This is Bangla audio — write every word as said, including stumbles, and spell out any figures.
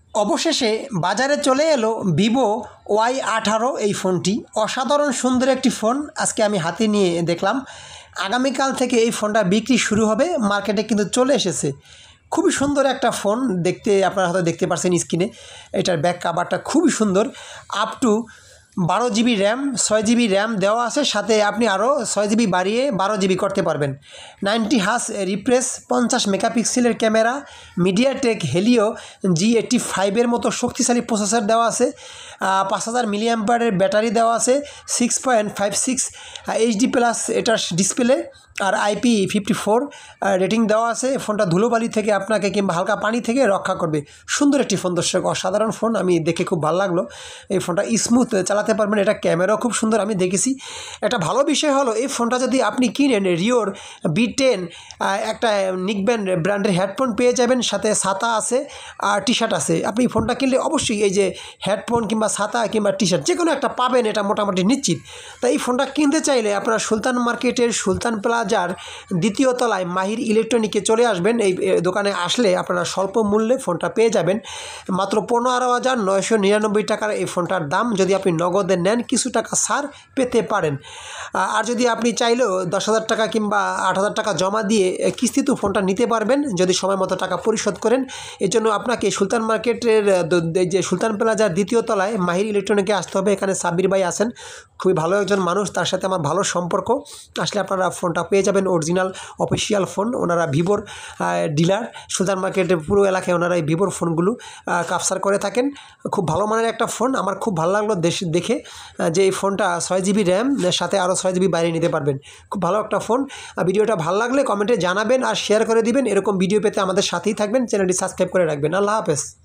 অবশেষে বাজারে চলে এলো ভিভো ওয়াই আঠারো এই ফোনটি। অসাধারণ সুন্দর একটি ফোন আজকে আমি হাতে নিয়ে দেখলাম। আগামীকাল থেকে এই ফোনটা বিক্রি শুরু হবে, মার্কেটে কিন্তু চলে এসেছে। খুবই সুন্দর একটা ফোন, দেখতে আপনারা হয়তো দেখতে পাচ্ছেন স্ক্রিনে। এটার ব্যাক কাভারটা খুবই সুন্দর। আপ টু বারো জিবি র্যাম, ছয় জিবি র্যাম দেওয়া আছে, সাথে আপনি আরও ছয় জিবি বাড়িয়ে বারো জিবি করতে পারবেন। নাইনটি হাস রিপ্রেস, পঞ্চাশ মেগাপিক্সেলের ক্যামেরা, মিডিয়াটেক হেলিও জি এইটটি ফাইভের মতো শক্তিশালী প্রসেসর দেওয়া আছে, পাঁচ হাজার মিলি অ্যাম্পারের ব্যাটারি দেওয়া আছে, six point five six HD plus এটার ডিসপ্লে, আর আইপি ফিফটি ফোর রেটিং দেওয়া আছে। ফোনটা ধুলোবালি থেকে আপনাকে কিংবা হালকা পানি থেকে রক্ষা করবে। সুন্দর একটি ফোন দর্শক, অসাধারণ ফোন, আমি দেখে খুব ভালো লাগলো। এই ফোনটা স্মুথ চালাতে পারবেন, এটা ক্যামেরাও খুব সুন্দর আমি দেখেছি। একটা ভালো বিষয় হলো এই ফোনটা যদি আপনি কিনেন, রিওর বি টেন একটা নিকব্যান্ড ব্র্যান্ডের হেডফোন পেয়ে যাবেন, সাথে ছাতা আছে আর টি শার্ট আছে। আপনি ফোনটা কিনলে অবশ্যই এই যে হেডফোন কিংবা ছাতা কিংবা টি শার্ট যে কোনো একটা পাবেন, এটা মোটামুটি নিশ্চিত। তাই এই ফোনটা কিনতে চাইলে আপনারা সুলতান মার্কেটের সুলতান প্লাজার দ্বিতীয় তলায় মাহির ইলেকট্রনিকে চলে আসবেন। এই দোকানে আসলে আপনারা স্বল্প মূল্যে ফোনটা পেয়ে যাবেন। মাত্র পনেরো হাজার নয়শো নিরানব্বই টাকার এই ফোনটার দাম। যদি আপনি নগদে নেন কিছু টাকা ছাড় পেতে পারেন। আর যদি আপনি চাইলেও দশ হাজার টাকা কিংবা আট হাজার টাকা জমা দিয়ে কিস্তিতেও ফোনটা নিতে পারবেন, যদি সময় মতো টাকা পরিশোধ করেন। এর জন্য আপনাকে সুলতান মার্কেটের যে সুলতান প্লাজার দ্বিতীয় তলায় মাহির ইলেকট্রনিকে আসতে হবে। এখানে সাব্বির ভাই আছেন, খুবই ভালো একজন মানুষ, তার সাথে আমার ভালো সম্পর্ক। আসলে আপনারা ফোনটা পেয়ে যাবেন, অরিজিনাল অফিসিয়াল ফোন। ওনারা ভিভোর ডিলার, সুলতান মার্কেটের পুরো এলাকায় ওনারা এই ভিভোর ফোনগুলো কাপসার করে থাকেন। খুব ভালো মানের একটা ফোন, আমার খুব ভালো লাগলো দেখে যে এই ফোনটা ছয় জিবি র্যাম, সাথে আরও ছয় জিবি বাইরে নিতে পারবেন। খুব ভালো একটা ফোন। ভিডিওটা ভালো লাগলে কমেন্টে জানাবেন আর শেয়ার করে দিবেন। এরকম ভিডিও পেতে আমাদের সাথেই থাকবেন, চ্যানেলটি সাবস্ক্রাইব করে রাখবেন। আল্লাহ হাফেজ।